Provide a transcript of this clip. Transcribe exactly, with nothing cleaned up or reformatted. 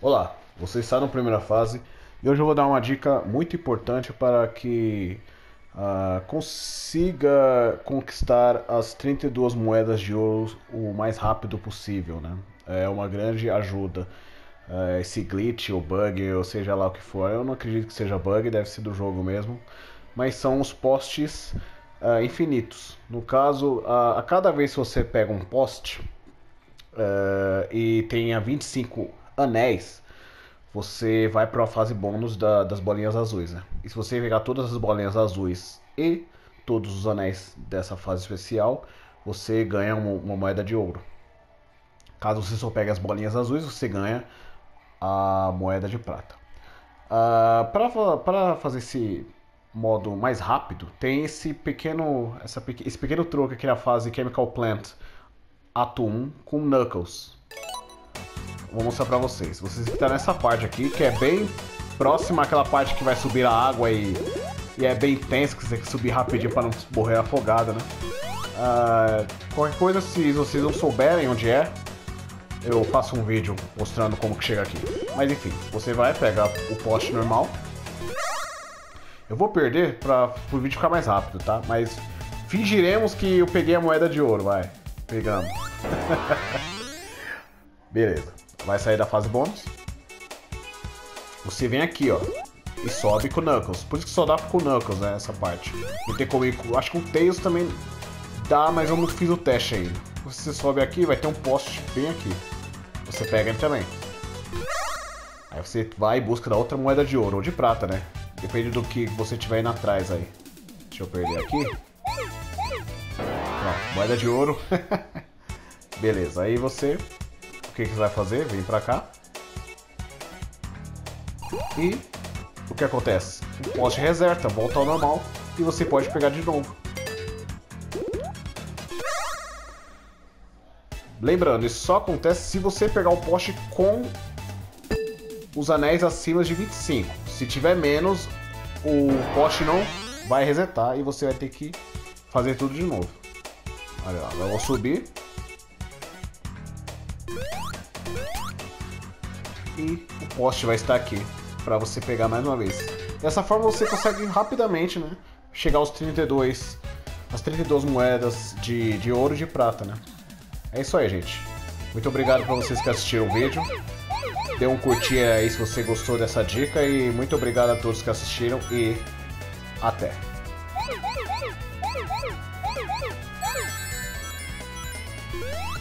Olá, você está na primeira fase e hoje eu vou dar uma dica muito importante para que ah, consiga conquistar as trinta e duas moedas de ouro o mais rápido possível, né? É uma grande ajuda. Ah, esse glitch ou bug, ou seja lá o que for, eu não acredito que seja bug, deve ser do jogo mesmo, mas são os postes ah, infinitos. No caso, a, a cada vez que você pega um poste ah, e tenha vinte e cinco anéis, você vai para a fase bônus da- das bolinhas azuis, né? E se você pegar todas as bolinhas azuis e todos os anéis dessa fase especial, você ganha uma, uma moeda de ouro. Caso você só pegue as bolinhas azuis, você ganha a moeda de prata. Ah, para fazer esse modo mais rápido, tem esse pequeno, essa, peque- esse pequeno truque aqui na fase Chemical Plant Ato um com Knuckles. Vou mostrar pra vocês. Vocês estão nessa parte aqui, que é bem próxima àquela parte que vai subir a água e, e é bem tenso, que você tem que subir rapidinho para não morrer afogado, né? Ah, qualquer coisa, se vocês não souberem onde é, eu faço um vídeo mostrando como que chega aqui. Mas enfim, você vai pegar o poste normal. Eu vou perder para o vídeo ficar mais rápido, tá? Mas fingiremos que eu peguei a moeda de ouro, vai. Pegamos. Beleza. Vai sair da fase bônus. Você vem aqui, ó, e sobe com o Knuckles. Por isso que só dá com o Knuckles, né, essa parte. Não tem como ir com... Acho que o Tails também dá, mas eu não fiz o teste ainda. Você sobe aqui, vai ter um poste bem aqui. Você pega ele também. Aí você vai e busca da outra moeda de ouro, ou de prata, né? Depende do que você tiver indo atrás aí. Deixa eu perder aqui. Pronto, moeda de ouro. Beleza, aí você... O que, que você vai fazer? Vem pra cá. E o que acontece? O poste reseta, volta ao normal e você pode pegar de novo. Lembrando, isso só acontece se você pegar o poste com os anéis acima de vinte e cinco. Se tiver menos, o poste não vai resetar e você vai ter que fazer tudo de novo. Olha lá, eu vou subir. E o poste vai estar aqui para você pegar mais uma vez. Dessa forma você consegue rapidamente, né, chegar aos trinta e dois, as trinta e duas moedas de, de ouro e de prata, né? É isso aí, gente. Muito obrigado para vocês que assistiram o vídeo. Dê um curtir aí se você gostou dessa dica e muito obrigado a todos que assistiram e até. Woo!